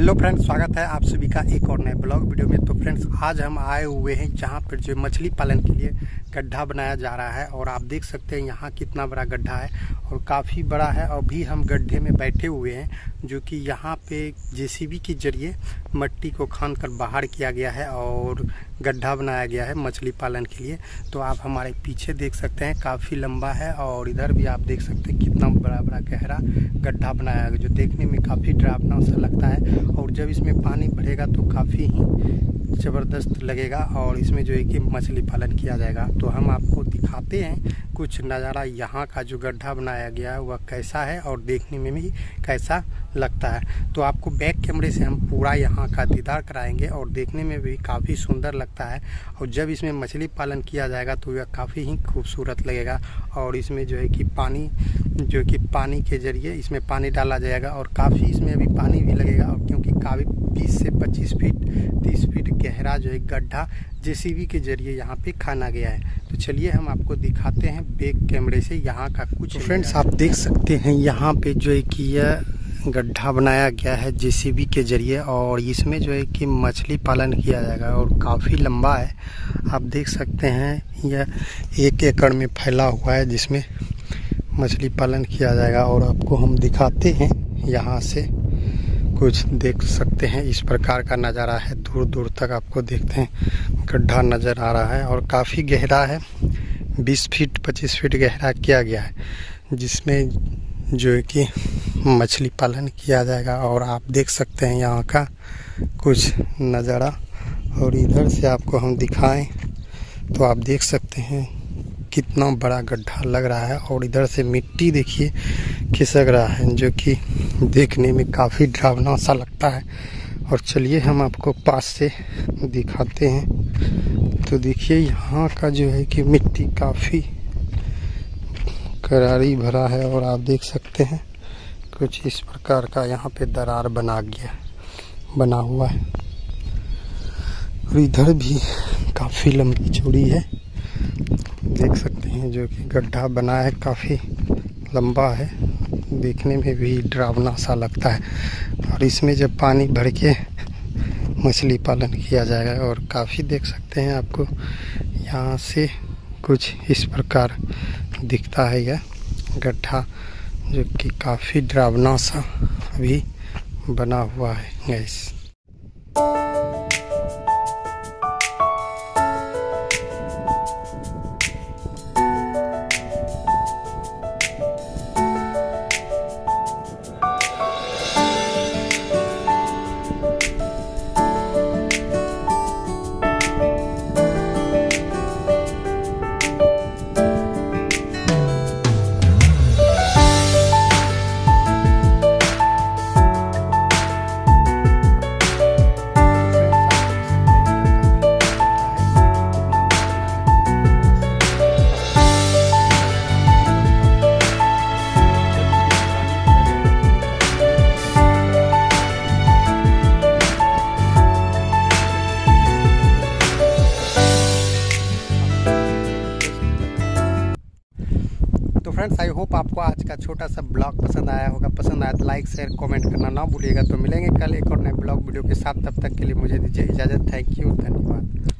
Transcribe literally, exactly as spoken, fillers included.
Hello friends, स्वागत है आप सभी का एक और नए ब्लॉग वीडियो में। तो फ्रेंड्स, आज हम आए हुए हैं जहां पर जो मछली पालन के लिए गड्ढा बनाया जा रहा है। और आप देख सकते हैं यहाँ कितना बड़ा गड्ढा है और काफ़ी बड़ा है। अभी हम गड्ढे में बैठे हुए हैं, जो कि यहाँ पे जेसीबी के जरिए मट्टी को खान कर बाहर किया गया है और गड्ढा बनाया गया है मछली पालन के लिए। तो आप हमारे पीछे देख सकते हैं, काफ़ी लंबा है और इधर भी आप देख सकते हैं कितना बड़ा बड़ा गहरा गड्ढा बनाया है, जो देखने में काफ़ी डरावना सा लगता है। और जब इसमें पानी भरेगा तो काफ़ी ही ज़बरदस्त लगेगा और इसमें जो है कि मछली पालन किया जाएगा। तो हम आपको दिखाते हैं कुछ नज़ारा यहाँ का। जो गड्ढा बनाया गया है वह कैसा है और देखने में भी कैसा लगता है। तो आपको बैक कैमरे से हम पूरा यहाँ का दीदार कराएंगे और देखने में भी काफ़ी सुंदर लगता है। और जब इसमें मछली पालन किया जाएगा तो यह काफ़ी ही खूबसूरत लगेगा। और इसमें जो है कि पानी जो कि पानी के जरिए इसमें पानी डाला जाएगा और काफ़ी इसमें अभी पानी भी लगेगा। और क्योंकि काफ़ी बीस से पच्चीस फीट तीस फीट गहरा जो है गड्ढा जेसीबी के जरिए यहाँ पे खाना गया है। तो चलिए हम आपको दिखाते हैं बैक कैमरे से यहाँ का कुछ। फ्रेंड्स, आप देख सकते हैं यहाँ पे जो है कि यह गड्ढा बनाया गया है जेसीबी के जरिए और इसमें जो है कि मछली पालन किया जाएगा और काफ़ी लंबा है। आप देख सकते हैं यह एक एकड़ में फैला हुआ है जिसमें मछली पालन किया जाएगा। और आपको हम दिखाते हैं यहाँ से, कुछ देख सकते हैं इस प्रकार का नज़ारा है। दूर दूर तक आपको देखते हैं गड्ढा नज़र आ रहा है और काफ़ी गहरा है, बीस फीट पच्चीस फीट गहरा किया गया है, जिसमें जो है कि मछली पालन किया जाएगा। और आप देख सकते हैं यहाँ का कुछ नज़ारा। और इधर से आपको हम दिखाएं तो आप देख सकते हैं कितना बड़ा गड्ढा लग रहा है। और इधर से मिट्टी देखिए खिसक रहा है, जो कि देखने में काफ़ी डरावना सा लगता है। और चलिए हम आपको पास से दिखाते हैं। तो देखिए यहाँ का जो है कि मिट्टी काफ़ी करारी भरा है और आप देख सकते हैं कुछ इस प्रकार का यहाँ पे दरार बना गया बना हुआ है। और इधर भी काफ़ी लंबी चौड़ी है, देख सकते हैं, जो कि गड्ढा बना है काफ़ी लंबा है, देखने में भी डरावना सा लगता है। और इसमें जब पानी भर के मछली पालन किया जाएगा और काफ़ी देख सकते हैं आपको यहाँ से कुछ इस प्रकार दिखता है यह गड्ढा, जो कि काफ़ी डरावना सा अभी बना हुआ है गाइस। तो फ्रेंड्स, आई होप आपको आज का छोटा सा ब्लॉग पसंद आया होगा। पसंद आया तो लाइक शेयर कमेंट करना ना भूलिएगा। तो मिलेंगे कल एक और नए ब्लॉग वीडियो के साथ, तब तक के लिए मुझे दीजिए इजाज़त। थैंक यू, धन्यवाद।